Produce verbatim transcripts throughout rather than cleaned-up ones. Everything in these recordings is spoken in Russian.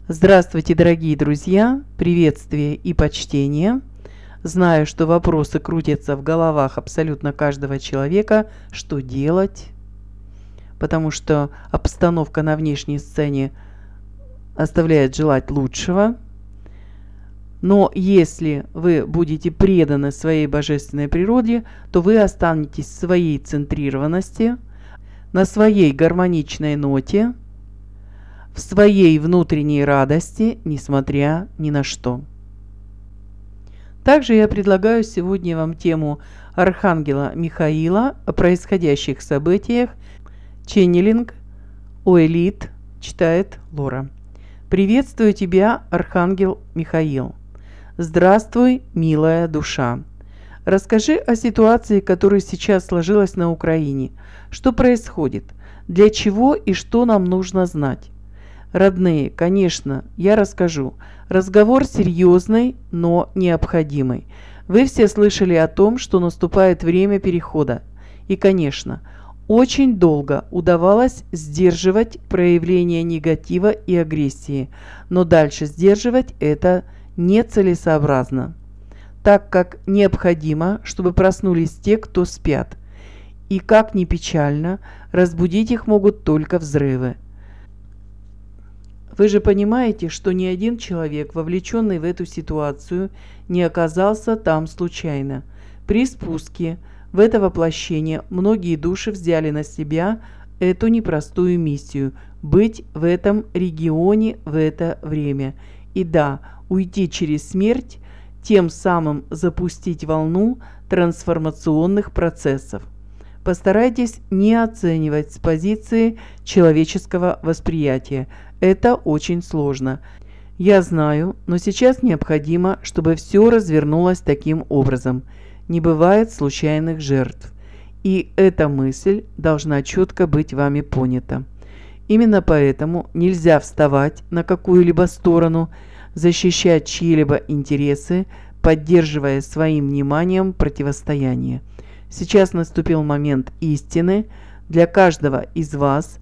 Здравствуйте, дорогие друзья! Приветствие и почтение! Знаю, что вопросы крутятся в головах абсолютно каждого человека, что делать, потому что обстановка на внешней сцене оставляет желать лучшего. Но если вы будете преданы своей божественной природе, то вы останетесь в своей центрированности, на своей гармоничной ноте, в своей внутренней радости, несмотря ни на что. Также я предлагаю сегодня вам тему Архангела Михаила о происходящих событиях. Ченнелинг Оэлит читает Лора. Приветствую тебя, Архангел Михаил. Здравствуй, милая душа. Расскажи о ситуации, которая сейчас сложилась на Украине. Что происходит? Для чего и что нам нужно знать? Родные, конечно, я расскажу. Разговор серьезный, но необходимый. Вы все слышали о том, что наступает время перехода. И, конечно, очень долго удавалось сдерживать проявление негатива и агрессии, но дальше сдерживать это нецелесообразно, так как необходимо, чтобы проснулись те, кто спят. И, как ни печально, разбудить их могут только взрывы. Вы же понимаете, что ни один человек, вовлеченный в эту ситуацию, не оказался там случайно. При спуске в это воплощение многие души взяли на себя эту непростую миссию – быть в этом регионе в это время. И да, уйти через смерть, тем самым запустить волну трансформационных процессов. Постарайтесь не оценивать с позиции человеческого восприятия. Это очень сложно. Я знаю, но сейчас необходимо, чтобы все развернулось таким образом. Не бывает случайных жертв. И эта мысль должна четко быть вами понята. Именно поэтому нельзя вставать на какую-либо сторону, защищать чьи-либо интересы, поддерживая своим вниманием противостояние. Сейчас наступил момент истины для каждого из вас.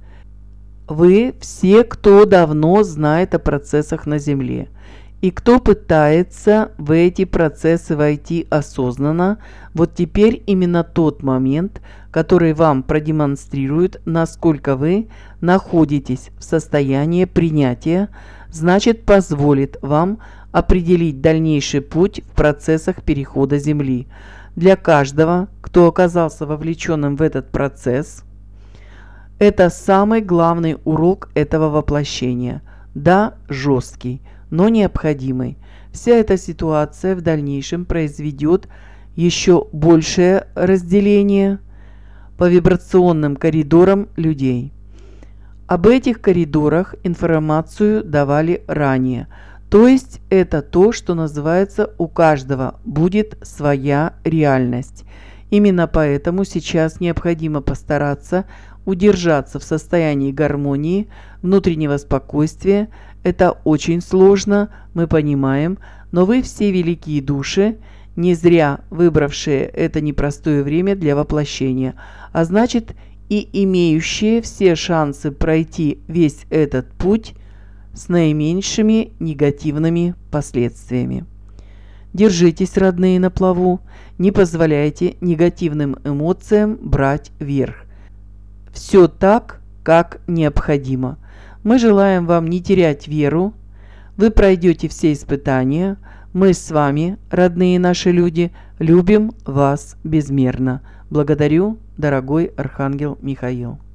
Вы все, кто давно знает о процессах на Земле, и кто пытается в эти процессы войти осознанно, вот теперь именно тот момент, который вам продемонстрирует, насколько вы находитесь в состоянии принятия, значит позволит вам определить дальнейший путь в процессах перехода Земли. Для каждого, кто оказался вовлеченным в этот процесс, это самый главный урок этого воплощения. Да, жесткий, но необходимый. Вся эта ситуация в дальнейшем произведет еще большее разделение по вибрационным коридорам людей. Об этих коридорах информацию давали ранее. То есть это то, что называется у каждого будет своя реальность. Именно поэтому сейчас необходимо постараться удержаться в состоянии гармонии, внутреннего спокойствия. Это очень сложно, мы понимаем, но вы все великие души, не зря выбравшие это непростое время для воплощения, а значит и имеющие все шансы пройти весь этот путь с наименьшими негативными последствиями. Держитесь, родные, на плаву, не позволяйте негативным эмоциям брать верх. Все так, как необходимо. Мы желаем вам не терять веру. Вы пройдете все испытания. Мы с вами, родные наши люди, любим вас безмерно. Благодарю, дорогой Архангел Михаил.